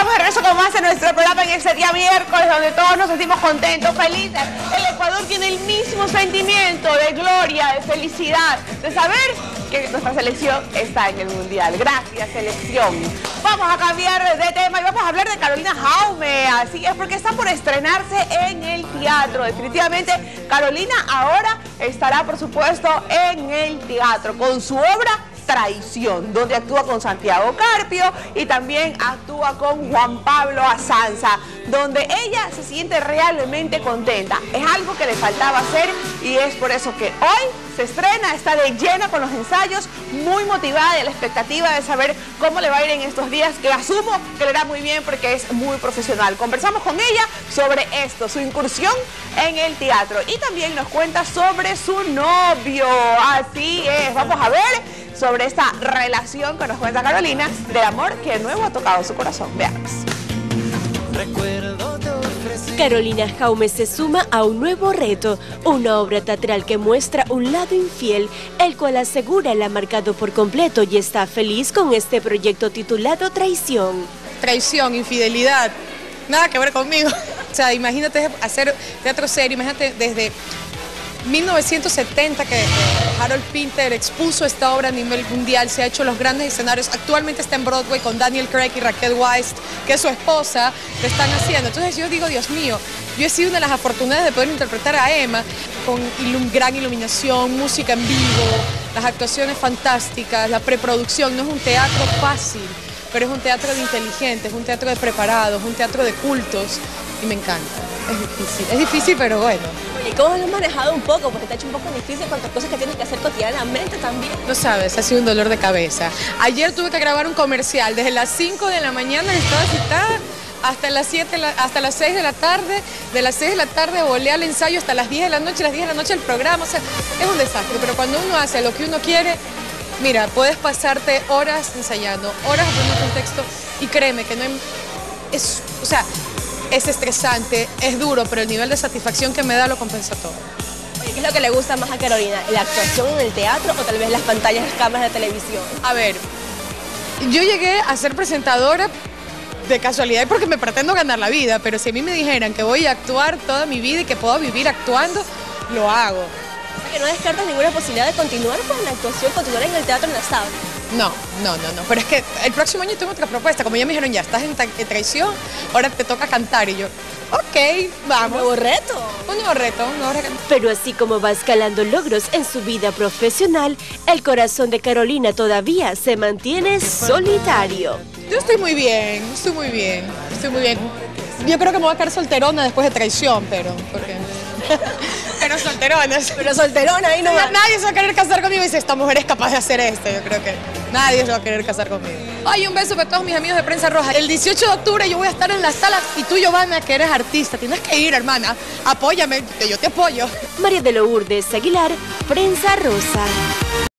estamos de regreso con más en nuestro programa en este día miércoles, donde todos nos sentimos contentos, felices. El Ecuador tiene el mismo sentimiento de gloria, de felicidad, de saber que nuestra selección está en el Mundial. Gracias, selección. Vamos a cambiar de tema y vamos a hablar de Carolina Jaume. Así es, porque está por estrenarse en el teatro. Definitivamente, Carolina ahora estará, por supuesto, en el teatro con su obra Traición, donde actúa con Santiago Carpio y también actúa con Juan Pablo Azanza, donde ella se siente realmente contenta. Es algo que le faltaba hacer y es por eso que hoy se estrena, está de lleno con los ensayos, muy motivada y a la expectativa de saber cómo le va a ir en estos días, que asumo que le irá muy bien porque es muy profesional. Conversamos con ella sobre esto, su incursión en el teatro, y también nos cuenta sobre su novio. Así es, vamos a ver sobre esta relación que nos cuenta Carolina, de amor que de nuevo ha tocado su corazón. Veamos. Carolina Jaume se suma a un nuevo reto, una obra teatral que muestra un lado infiel, el cual asegura la ha marcado por completo y está feliz con este proyecto titulado Traición. Traición, infidelidad, nada que ver conmigo. O sea, imagínate hacer teatro serio, imagínate desde 1970 que Harold Pinter expuso esta obra a nivel mundial, se ha hecho los grandes escenarios, actualmente está en Broadway con Daniel Craig y Raquel Weisz, que es su esposa, lo están haciendo. Entonces yo digo, Dios mío, yo he sido una de las afortunadas de poder interpretar a Emma con gran iluminación, música en vivo, las actuaciones fantásticas, la preproducción. No es un teatro fácil, pero es un teatro de inteligentes, es un teatro de preparados, es un teatro de cultos y me encanta. Es difícil, pero bueno. ¿Y cómo lo has manejado un poco? Porque te ha hecho un poco difícil cuántas cosas que tienes que hacer cotidianamente también. No sabes, ha sido un dolor de cabeza. Ayer tuve que grabar un comercial, desde las 5 de la mañana estaba citada hasta las 6 de la tarde, de las 6 de la tarde volé al ensayo hasta las 10 de la noche, las 10 de la noche el programa, o sea, es un desastre, pero cuando uno hace lo que uno quiere, mira, puedes pasarte horas ensayando, horas aprendiendo un texto y créeme que no hay, o sea, es estresante, es duro, pero el nivel de satisfacción que me da lo compensa todo. Oye, ¿qué es lo que le gusta más a Carolina? ¿La actuación en el teatro o tal vez las pantallas, las cámaras de televisión? A ver, yo llegué a ser presentadora de casualidad porque me pretendo ganar la vida, pero si a mí me dijeran que voy a actuar toda mi vida y que puedo vivir actuando, lo hago. O sea, que no descartas ninguna posibilidad de continuar con la actuación, continuar en el teatro en la sala. No, pero es que el próximo año tengo otra propuesta, como ya me dijeron, ya estás en Traición, ahora te toca cantar, y yo, ok, vamos. ¿Un nuevo reto? Un nuevo reto. Pero así como va escalando logros en su vida profesional, el corazón de Carolina todavía se mantiene solitario. Yo estoy muy bien. Yo creo que me voy a quedar solterona después de Traición, pero Pero solterona, ahí no va. Nadie se va a querer casar conmigo y dice, esta mujer es capaz de hacer esto. Yo creo que nadie se va a querer casar conmigo. Ay, un beso para todos mis amigos de Prensa Roja. El 18 de octubre yo voy a estar en la sala y tú, Giovanna, que eres artista, tienes que ir, hermana. Apóyame, que yo te apoyo. María de Lourdes Aguilar, Prensa Rosa.